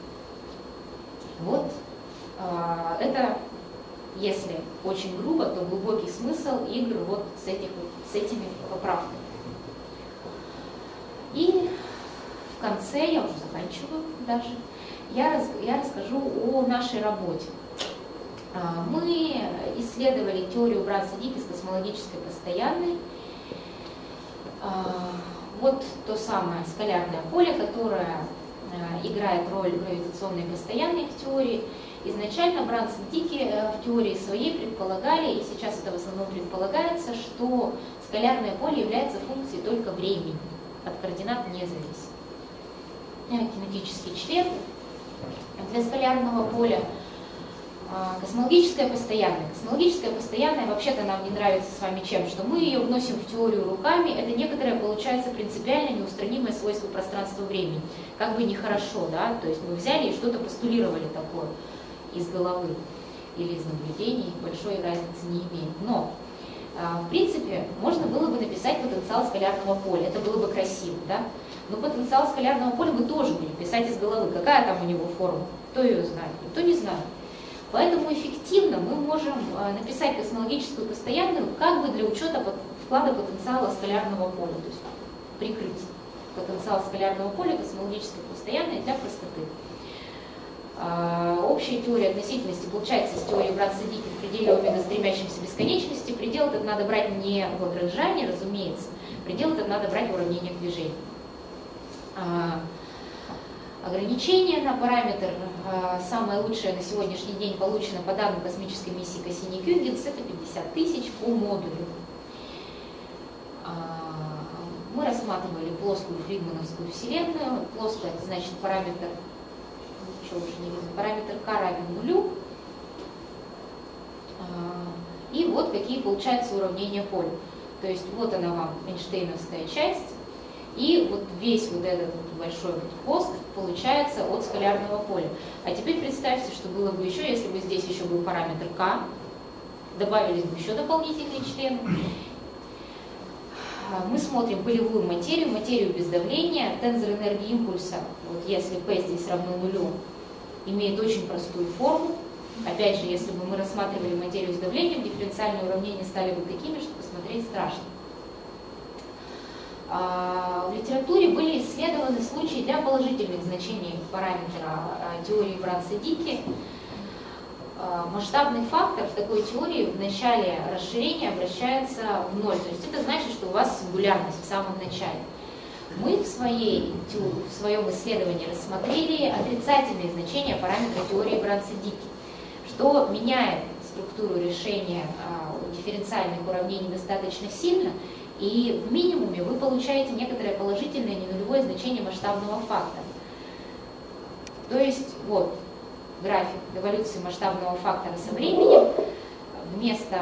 Вот это, если очень грубо, то глубокий смысл игр вот с этими поправками. И в конце, я уже заканчиваю даже, я расскажу о нашей работе. Мы исследовали теорию Бранца-Дики с космологической постоянной. Вот то самое скалярное поле, которое играет роль гравитационной постоянной в теории. Изначально Бранц-Дики в теории своей предполагали, и сейчас это в основном предполагается, что скалярное поле является функцией только времени, от координат не зависит. Кинетический член для скалярного поля. Космологическая постоянная. Космологическая постоянная вообще-то нам не нравится с вами чем? Что мы ее вносим в теорию руками, это некоторое, получается, принципиально неустранимое свойство пространства-времени. Как бы нехорошо, да? То есть мы взяли и что-то постулировали такое из головы или из наблюдений, большой разницы не имеет. Но, в принципе, можно было бы написать потенциал скалярного поля, это было бы красиво, да? Но потенциал скалярного поля мы тоже будем писать из головы. Какая там у него форма? Кто ее знает? Никто не знает. Поэтому эффективно мы можем написать космологическую постоянную как бы для учета вклада потенциала скалярного поля, то есть прикрыть потенциал скалярного поля космологической постоянной для простоты. Общая теория относительности получается из теории Бранца-Дики в пределе омега стремящимся к бесконечности. Предел этот надо брать не в Лагранжиане, разумеется, предел этот надо брать в уравнениях движения. Ограничение на параметр, самое лучшее на сегодняшний день получено по данным космической миссии Кассини-Гюйгенс, это 50 тысяч по модулю. Мы рассматривали плоскую фридмановскую вселенную. Плоская, это значит параметр, ничего уже не видно, параметр k равен нулю. И вот какие получаются уравнения поля. То есть вот она вам Эйнштейновская часть. И вот весь вот этот вот большой вот хвост получается от скалярного поля. А теперь представьте, что было бы еще, если бы здесь еще был параметр k, добавились бы еще дополнительные члены. Мы смотрим полевую материю, материю без давления, тензор энергии импульса, вот если p здесь равно нулю, имеет очень простую форму. Опять же, если бы мы рассматривали материю с давлением, дифференциальные уравнения стали бы такими, что посмотреть страшно. В литературе были исследованы случаи для положительных значений параметра теории Бранца-Дики. Масштабный фактор в такой теории в начале расширения обращается в ноль. То есть это значит, что у вас сингулярность в самом начале. Мы в своем исследовании рассмотрели отрицательные значения параметра теории Бранца-Дики, что меняет структуру решения дифференциальных уравнений достаточно сильно. И в минимуме вы получаете некоторое положительное ненулевое значение масштабного фактора. То есть вот график эволюции масштабного фактора со временем. Вместо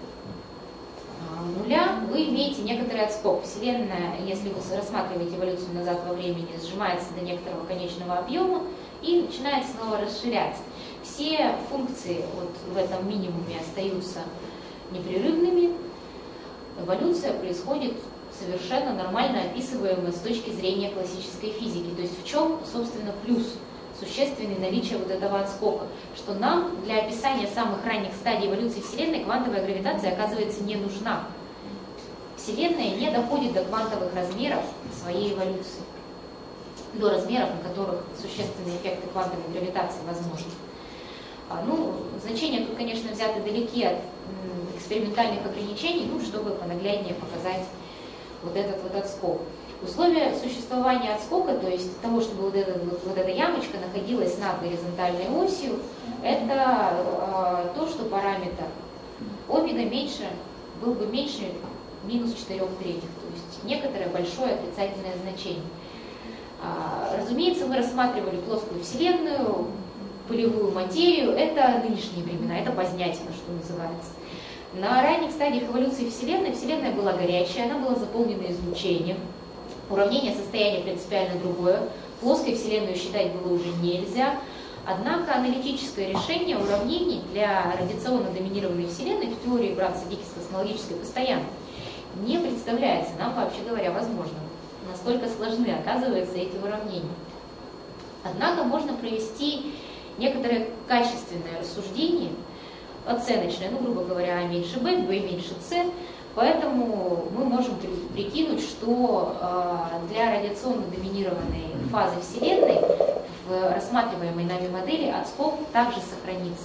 нуля вы имеете некоторый отскок. Вселенная, если вы рассматриваете эволюцию назад во времени, сжимается до некоторого конечного объема и начинает снова расширяться. Все функции вот в этом минимуме остаются непрерывными. Эволюция происходит совершенно нормально описываемая с точки зрения классической физики. То есть в чем, собственно, плюс существенный наличия вот этого отскока? Что нам для описания самых ранних стадий эволюции Вселенной квантовая гравитация, оказывается, не нужна. Вселенная не доходит до квантовых размеров своей эволюции. до размеров, на которых существенные эффекты квантовой гравитации возможны. Ну, значения тут, конечно, взяты далеки от экспериментальных ограничений, ну, чтобы понагляднее показать вот этот вот отскок. Условия существования отскока, то есть того, чтобы вот эта ямочка находилась над горизонтальной осью, это то, что параметр омега был бы меньше минус 4/3, то есть некоторое большое отрицательное значение. Разумеется, мы рассматривали плоскую Вселенную, полевую материю, это нынешние времена, это позднятина, что называется. На ранних стадиях эволюции Вселенной Вселенная была горячая, она была заполнена излучением. Уравнение состояния принципиально другое. Плоской Вселенную считать было уже нельзя. Однако аналитическое решение уравнений для радиационно доминированной Вселенной в теории Бранца-Дики с космологической постоянной не представляется нам, вообще говоря, возможным. Настолько сложны, оказывается, эти уравнения. Однако можно провести некоторое качественное рассуждение, оценочное, ну, грубо говоря, А меньше Б, Б меньше С, поэтому мы можем прикинуть, что для радиационно доминированной фазы Вселенной в рассматриваемой нами модели отскок также сохранится.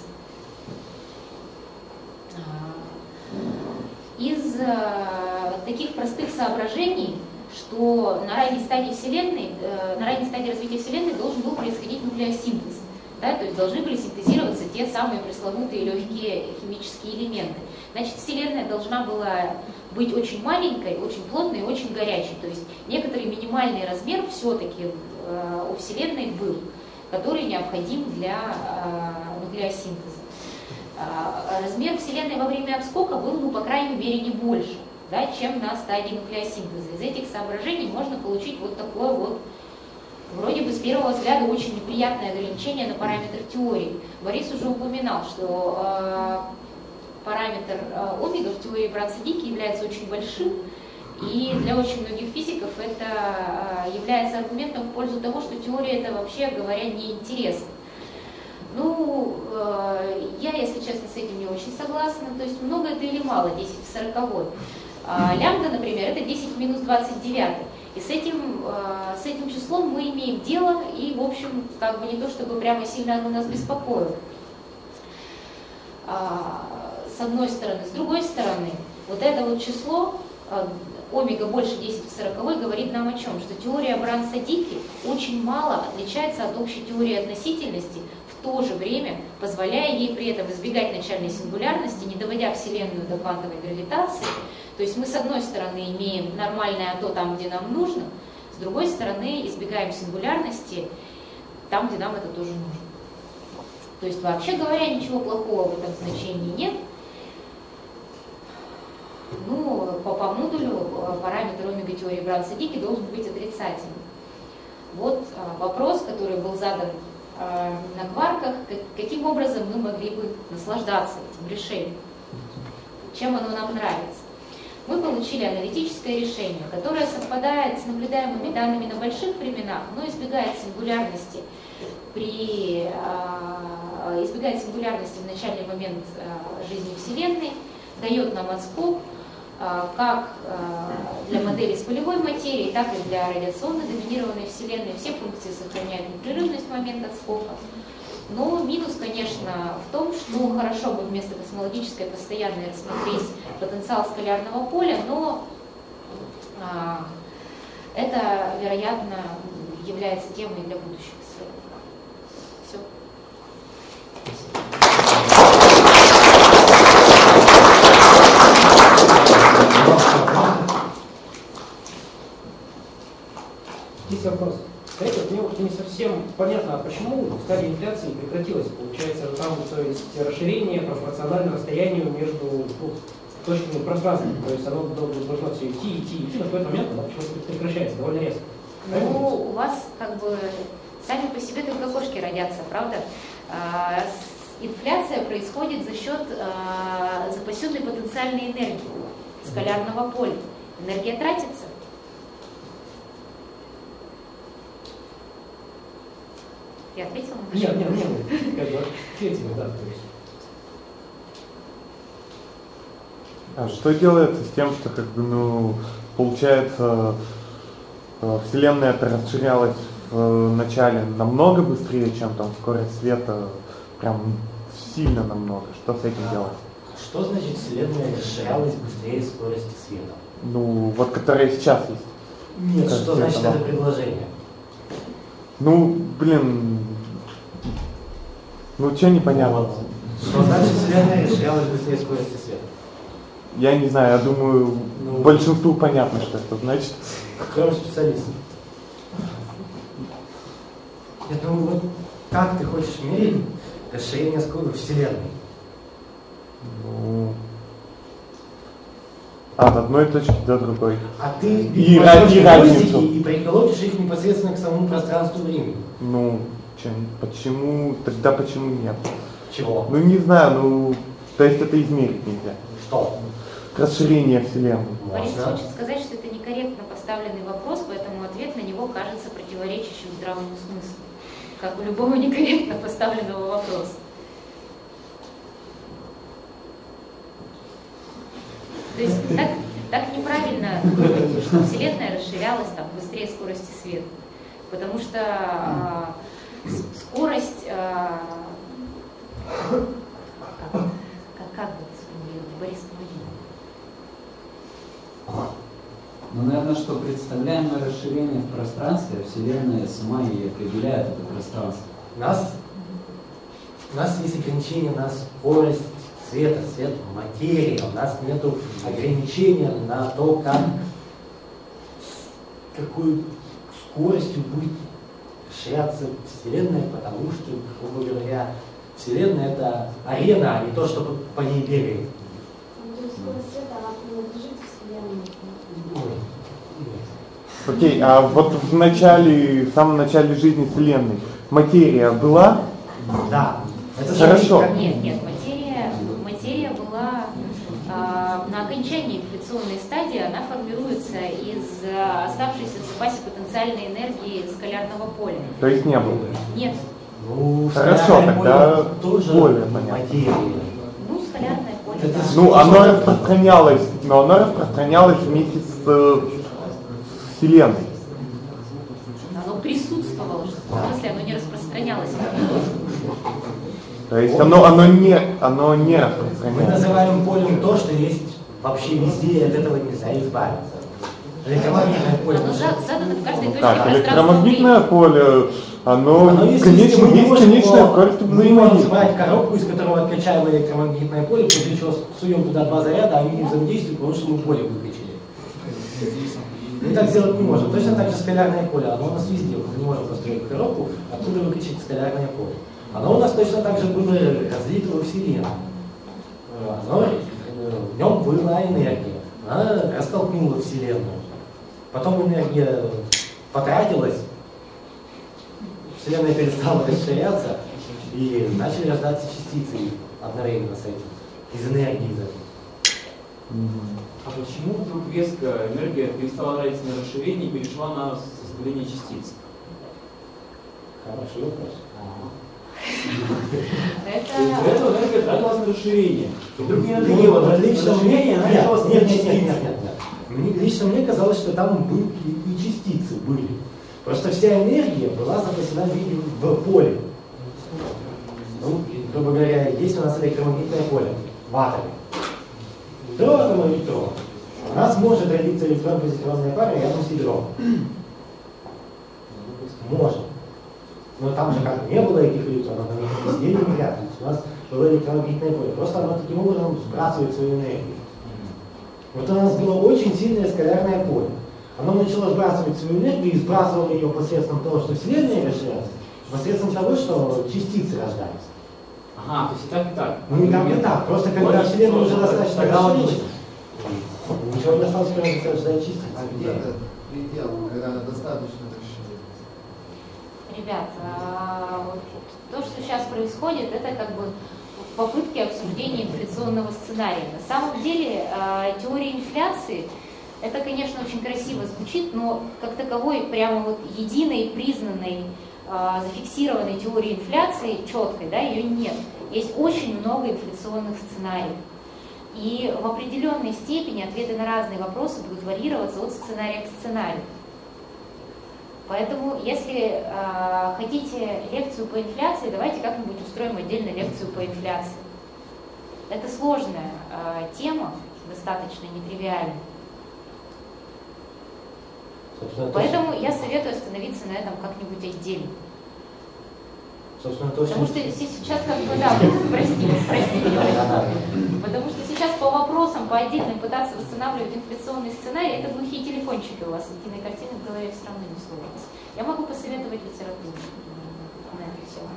Из таких простых соображений, что на ранней стадии развития Вселенной должен был происходить нуклеосинтез. Да, то есть должны были синтезироваться те самые пресловутые легкие химические элементы. Значит, Вселенная должна была быть очень маленькой, очень плотной и очень горячей. То есть некоторый минимальный размер все-таки у Вселенной был, который необходим для нуклеосинтеза. Размер Вселенной во время отскока был, ну, по крайней мере, не больше, да, чем на стадии нуклеосинтеза. Из этих соображений можно получить вот такое вот, вроде бы с первого взгляда очень неприятное ограничение на параметр теории. Борис уже упоминал, что параметр омега в теории Бранца-Дики является очень большим, и для очень многих физиков это является аргументом в пользу того, что теория это, вообще говоря, неинтересна. Ну, я, если честно, с этим не очень согласна. То есть много это или мало, 10 в 40. Лямбда, например, это 10 в минус 29. И с этим числом мы имеем дело, и, в общем, как бы не то, чтобы прямо сильно оно нас беспокоило. С одной стороны. С другой стороны, вот это вот число, омега больше 10 в 40, говорит нам о чем? Что теория Бранца-Дики очень мало отличается от общей теории относительности, в то же время позволяя ей при этом избегать начальной сингулярности, не доводя Вселенную до квантовой гравитации. То есть мы с одной стороны имеем нормальное то там, где нам нужно, с другой стороны избегаем сингулярности там, где нам это тоже нужно. То есть, вообще говоря, ничего плохого в этом значении нет. Ну, по модулю параметр омега теории Бранца-Дики должен быть отрицательным. Вот вопрос, который был задан на кварках, каким образом мы могли бы наслаждаться этим решением, чем оно нам нравится. Мы получили аналитическое решение, которое совпадает с наблюдаемыми данными на больших временах, но избегает сингулярности в начальный момент жизни Вселенной, дает нам отскок как для модели с полевой материей, так и для радиационно доминированной Вселенной. Все функции сохраняют непрерывность в момент отскока. Но минус, конечно, в том, что хорошо бы вместо космологической постоянной рассмотреть потенциал скалярного поля, но это, вероятно, является темой для будущих исследований. Все. Есть вопрос. Знаете, вот мне вот не совсем понятно, а почему стадия инфляции прекратилась. Получается, там, то есть расширение пропорционально расстоянию между точками пространства. То есть оно должно все идти, но в какой-то момент оно почему-то прекращается довольно резко. Ну, у вас как бы сами по себе только кошки родятся, правда? Инфляция происходит за счет запасенной потенциальной энергии скалярного поля. Энергия тратится. Я ответила на вопрос? Нет, как бы ответили, да. А что делается с тем, что, как бы, ну, получается, Вселенная расширялась в начале намного быстрее, чем там скорость света, прям сильно намного. Что с этим делать? Что значит Вселенная расширялась быстрее скорости света? Ну, вот которая сейчас есть. Нет, Как что значит это это предложение? Ну, блин, ну что непонятно? Что значит Вселенная расширялась быстрее скорости света? Я не знаю, я думаю, Ну, большинству понятно, что это значит. Кроме специалистов. Я думаю, вот как ты хочешь мерить расширение скорости Вселенной? Ну, от одной точки до другой. А ты И возьмешь разницу. гвоздики и приколотишь их непосредственно к самому пространству времени. Ну, почему, тогда почему нет? Чего? Ну, не знаю, ну, то есть это измерить нельзя. Что? Расширение Вселенной. Борис Можно. хочет сказать, что это некорректно поставленный вопрос, поэтому ответ на него кажется противоречащим здравому смыслу, как у любого некорректно поставленного вопроса. То есть так неправильно говорить, что Вселенная расширялась там быстрее скорости света, потому что скорость, как бы сформулировать, Борис, помоги. Ну, наверное, что представляемое расширение в пространстве, Вселенная сама и определяет это пространство. У нас есть ограничения на скорость света, свет материи. У нас нет ограничения на то, какой скоростью будет расширяться Вселенная, потому что, грубо говоря, Вселенная — это арена, а не то, что по ней бегает. Скорость света, она принадлежит Вселенной. Окей, а вот в самом начале жизни Вселенной материя была? Да. Это Хорошо. Нет, материя была на окончании инфляционной стадии, она формируется из оставшейся в запасе потенциальной энергии скалярного поля. То есть не было? Нет. Ну, Хорошо, скалярное тогда поле тоже более понятно. материя. Ну, скалярное поле, Это да. Ну, оно распространялось вместе с Вселенной. Оно присутствовало, в смысле оно не распространялось. То есть оно не Мы распространялось. называем полем то, что есть вообще везде, и от этого нельзя избавиться. Электромагнитное поле. Оно задано в каждой точке Так, пространства электромагнитное времени. поле, оно есть конечно, мы не есть можем конечная его- скорость Мы можем взаимодействия. брать коробку, из которого откачаем электромагнитное поле, после чего суем туда два заряда, они не взаимодействуют, потому что мы поле выкачали. Мы так сделать не можем. Точно так же скалярное поле, оно у нас везде. Мы не можем построить коробку, оттуда выкачать скалярное поле. Оно у нас точно так же было разлито во Вселенной. В нем была энергия. Она растолкнула Вселенную. Потом энергия потратилась, Вселенная перестала расширяться, и начали рождаться частицы одновременно с этим, из энергии из этого. А почему вдруг резко энергия перестала тратиться на расширение и перешла на составление частиц? Хороший вопрос. До Это этого энергия тратилась на расширение. И вдруг не Ну, надоело вот тратить лично на мне, расширение, она решила составлять частицы. Лично мне казалось, что там и частицы были. Просто вся энергия была запасена в поле. Ну, грубо говоря, есть у нас электромагнитное поле в атоме. Ядро атома — электрон. У нас может родиться электрон-позитронная пара рядом с ядром. Может. Но там же как не было этих электронов, они везде не прятались. У нас было электромагнитное поле. Просто оно таким образом сбрасывает свою энергию. Вот у нас было очень сильное скалярное поле. Оно начало сбрасывать свою энергию и сбрасывало ее посредством того, что Вселенная расширялась, посредством того, что частицы рождались. Ага, то есть и так, и так. Ну никак не так. Просто когда Вот, Вселенная уже тогда достаточно логично. расширилась, ничего не осталось, кроме как рождать частицы. А где этот предел, когда она достаточно расширилась? ребят, вот то, что сейчас происходит, это как бы попытки обсуждения инфляционного сценария. На самом деле теория инфляции, это, конечно, очень красиво звучит, но как таковой прямо вот единой, признанной, зафиксированной теории инфляции, четкой, да, ее нет. Есть очень много инфляционных сценариев. И в определенной степени ответы на разные вопросы будут варьироваться от сценария к сценарию. Поэтому, если хотите лекцию по инфляции, давайте как-нибудь устроим отдельно лекцию по инфляции. Это сложная тема, достаточно нетривиальная. Поэтому я советую остановиться на этом как-нибудь отдельно. Потому что сейчас как бы, да, простите, потому что сейчас по вопросам, по отдельным пытаться восстанавливать инфляционный сценарий, это глухие телефончики у вас, единой картины в голове все равно не сложится. Я могу посоветовать литературу на эту тему.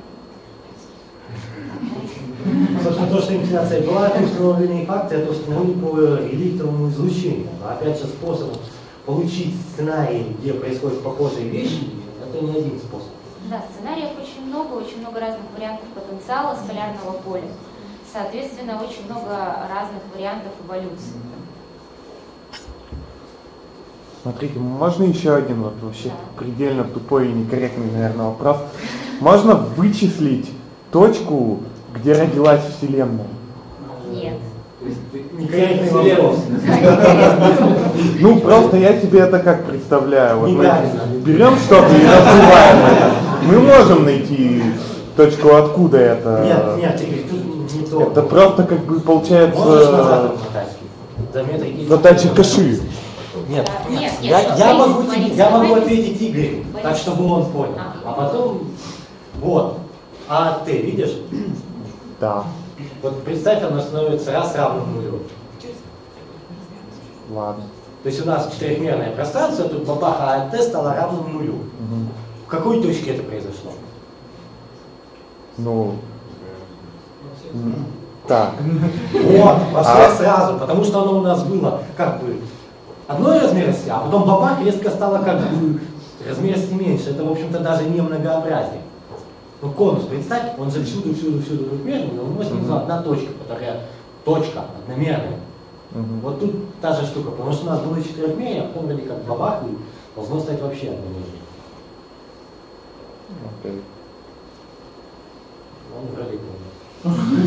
Собственно, то, что инфляция была, это установленные факты, это установили по электронному излучению. Но опять же, способ получить сценарий, где происходят похожие вещи, это не один способ. Да, сценариев очень много разных вариантов потенциала скалярного поля. Соответственно, очень много разных вариантов эволюции. Смотрите, можно еще один вот вообще предельно тупой и некорректный, наверное, вопрос. Можно вычислить точку, где родилась Вселенная? Нет. Некорректный вопрос. Ну, просто я себе это как представляю. Вот мы берем что-то и раздуваем это. Мы можем найти точку, откуда это. Нет, тут не то. Это просто как бы получается задача каши. Нет, я могу ответить Игорю, так чтобы он понял. А потом, вот, а ты видишь? Да. Вот представь, оно становится раз равным нулю. Ладно. То есть у нас четырехмерное пространство, тут бабах, а Т стало равным нулю. В какой точке это произошло? Ну, так. Вот, пошли сразу, потому что оно у нас было как бы одной размерности, а потом бабах резко стало как бы размерности меньше. Это, в общем-то, даже не многообразие. Ну, конус, представь, он же всюду двухмерный, но у него снизу одна точка, которая точка одномерная. Вот тут та же штука, потому что у нас было четырехмерие, а потом вроде как бабах, и должно стать вообще одномерным. Okay. Он вроде понял.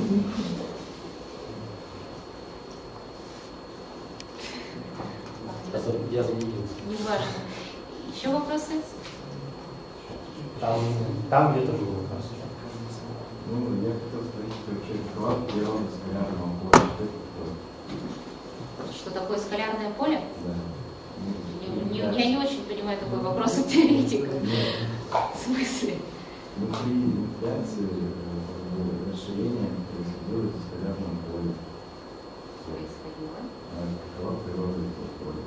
Я заблудился. Не важно. Еще вопросы? Там где-то был вопрос. Ну, я хотел спросить, вообще, какова природа скалярного поля? Что такое скалярное поле? Да. Я не очень понимаю такой вопрос у теоретика. В смысле? Внутри инфляции расширение происходило в скалярном поле. Происходило. А какова природа этого поля?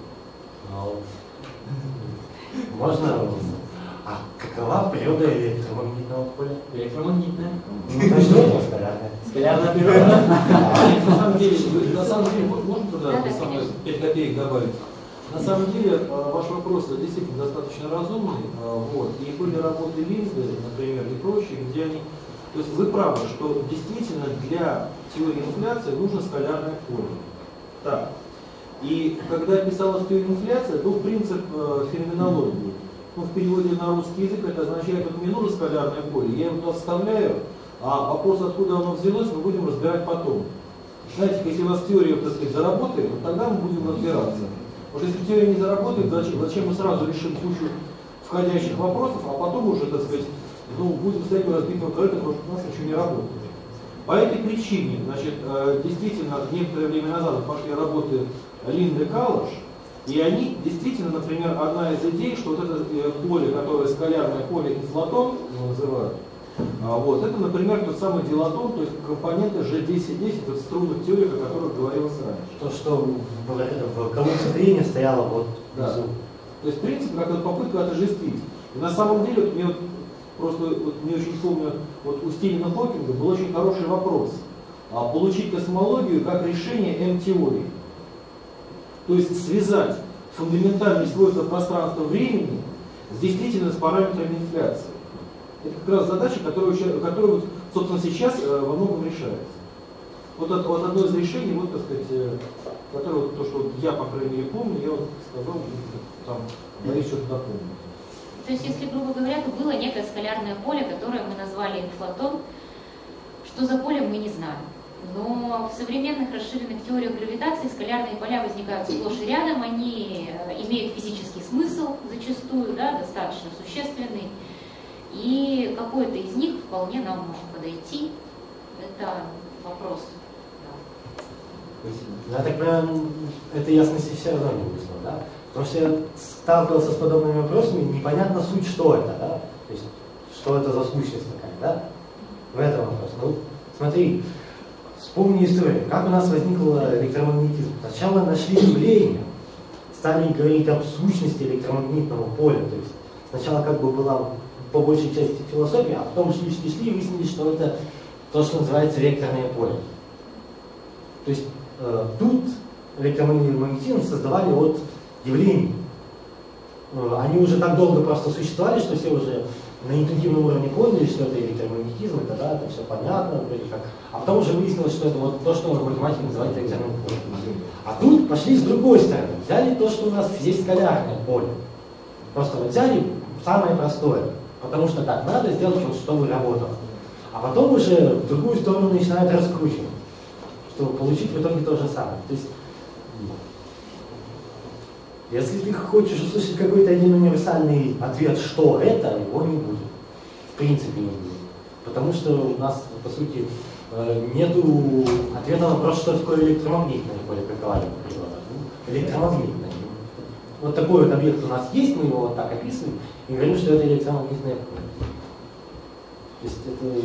Можно? А какова природа электромагнитного поля? Электромагнитное. Ну, что это скалярное? Скалярная природа. На самом деле, можно туда 5 копеек добавить? На самом деле, ваш вопрос действительно достаточно разумный. Вот. И были работы Линды, например, и прочие, где они... То есть вы правы, что действительно для теории инфляции нужно скалярное поле. Так. И когда писалась теория инфляции, был принцип феноменологии. Ну, в переводе на русский язык это означает, что мне нужно скалярное поле, я его туда вставляю, а вопрос, откуда оно взялось, мы будем разбирать потом. Знаете, если у нас теория, так сказать, заработает, то тогда мы будем разбираться. Потому что если теория не заработает, зачем мы сразу решим кучу входящих вопросов, а потом уже, так сказать, будем стоять у разбитого корыта, потому что у нас ничего не работает. По этой причине, значит, действительно, некоторое время назад пошли работы Линды Калаш, и они действительно, например, одна из идей, что вот это поле, которое скалярное поле инфлатон называют, вот, это, например, тот самый дилатон, то есть компоненты G1010, это струнных теорий, о которых говорилось раньше. То, что в колодце зрения стояло вот внизу. То есть, в принципе, как попытка отождествить. И на самом деле, вот, мне просто не очень помню, вот у Стивена Хокинга был очень хороший вопрос. Получить космологию как решение М-теории. То есть связать фундаментальные свойства пространства-времени с действительно с параметрами инфляции. Это как раз задача, которая собственно, сейчас во многом решается. Вот одно из решений, вот, так сказать, которое, то, что я, по крайней мере, помню, я вот сказал, там, Борис что-то дополнил. То есть, если, грубо говоря, то было некое скалярное поле, которое мы назвали инфлатон, что за поле мы не знаем. Но в современных расширенных теориях гравитации скалярные поля возникают сплошь и рядом, они имеют физический смысл зачастую, да, достаточно существенный, и какой-то из них вполне нам может подойти. Это вопрос. Да. Я так понимаю, этой ясности все равно не вышло, да? Потому что я сталкивался с подобными вопросами, непонятно суть, что это, да? То есть, что это за сущность такая, да? В этом вопрос. Ну, смотри, вспомни историю, как у нас возникл электромагнетизм. Сначала нашли явление, стали говорить об сущности электромагнитного поля. То есть сначала как бы была по большей части философия, а потом шли и выяснили, что это то, что называется векторное поле. То есть тут электромагнетизм создавали от явлений. Они уже так долго просто существовали, что все уже на интуитивном уровне поняли, что это электромагнетизм, и тогда это все понятно, вроде как. А потом уже выяснилось, что это вот то, что математики называют векторным полем. А тут пошли с другой стороны. Взяли то, что у нас есть скалярное поле. Просто вот взяли самое простое. Потому что так надо сделать, вот, чтобы работало. А потом уже в другую сторону начинают раскручивать, чтобы получить в итоге то же самое. То есть, если ты хочешь услышать какой-то один универсальный ответ, что это, его не будет. В принципе не будет. Потому что у нас, по сути, нету ответа на вопрос, что такое электромагнитное поле, как говорит природа. Электромагнитное. Вот такой вот объект у нас есть, мы его вот так описываем, и говорим, что это электромагнитное поле. То есть это...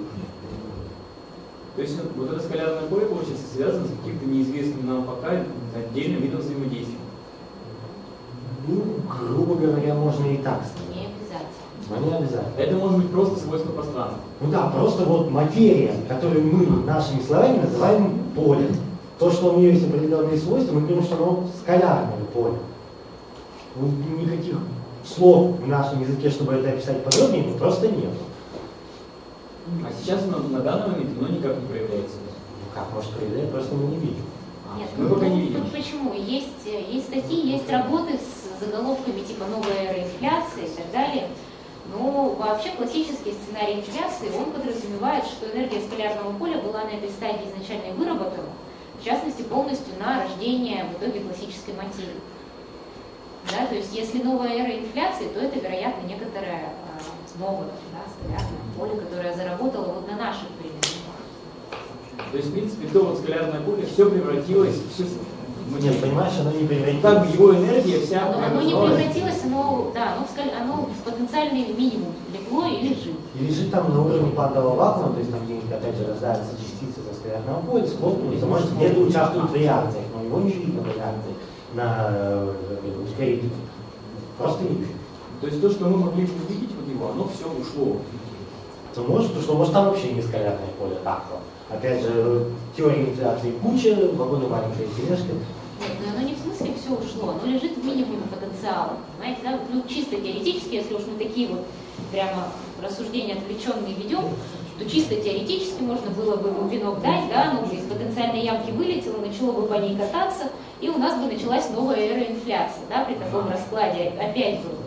То есть вот это скалярное поле, получается, связано с каким-то неизвестным нам пока отдельным видом взаимодействия. Ну, грубо говоря, можно и так сказать. Не обязательно. Но не обязательно. Это может быть просто свойство пространства. Ну да, просто вот материя, которую мы нашими словами называем полем. То, что у нее есть определенные свойства, мы говорим, что оно скалярное поле. Ну, никаких слов в нашем языке, чтобы это описать подробнее, просто нет. А сейчас на данный момент оно никак не проявляется. Ну как, может проявляется, просто мы не видим. Нет, мы пока не видим. Почему? Есть статьи, есть работы с заголовками типа «Новая эра инфляции» и так далее. Но вообще классический сценарий инфляции, он подразумевает, что энергия скалярного поля была на этой стадии изначально выработана, в частности, полностью на рождение в итоге классической материи. Да, то есть, если новая эра инфляции, то это, вероятно, некоторое новое, да, скалярное поле, которое заработало вот на наших временах. То есть, в принципе, то вот скалярное поле все превратилось в все. Нет, понимаешь, оно не превратилось. Как бы его энергия вся. Оно не превратилось, оно в потенциальный минимум легло и лежит. И лежит там на уровне квантового вакуума, то есть там где-нибудь опять же рождаются частицы со скалярного поля, схлопываются, может где-то участвуют в реакциях, но его не видно в реакции на ускоритель. Просто не видно. То есть то, что мы могли увидеть вот его, оно все ушло. То может, что может там вообще не скалярное поле, так вот. Опять же, теория инфляции куча, вагоны маленькая тележка. Нет, но оно не в смысле все ушло, оно лежит в минимуме потенциала. Понимаете, да? Ну, чисто теоретически, если уж мы такие вот прямо рассуждения отвлеченные ведем, то чисто теоретически можно было бы венок дать, да, оно бы из потенциальной ямки вылетело, начало бы по ней кататься, и у нас бы началась новая эра инфляции, да, при таком раскладе. Опять бы,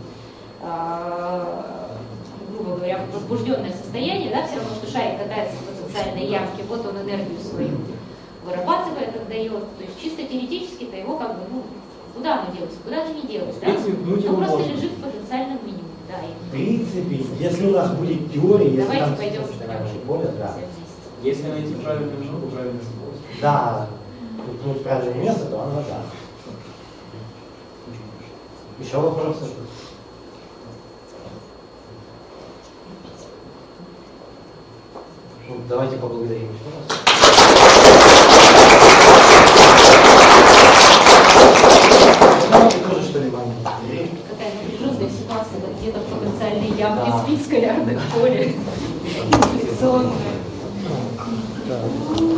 грубо говоря, возбужденное состояние, да, все равно, что шарик катается в потенциальной ямке, вот он энергию свою вырабатывает, отдает. То есть чисто теоретически-то его как бы, ну, куда оно делось, куда-то не делось, да? Он просто лежит в потенциальном минимуме. Да, в принципе, если у нас будет теория, если давайте там пойдем поле, да. Если найти правильную ногу, правильный способ. Да, ткнуть в правильное место, то оно да. Еще вопросы? Ну, давайте поблагодарим еще раз. Тоже что-либо какая напряженная ситуация, где-то в потенциальной ямке спит скалярное поле инфляционное.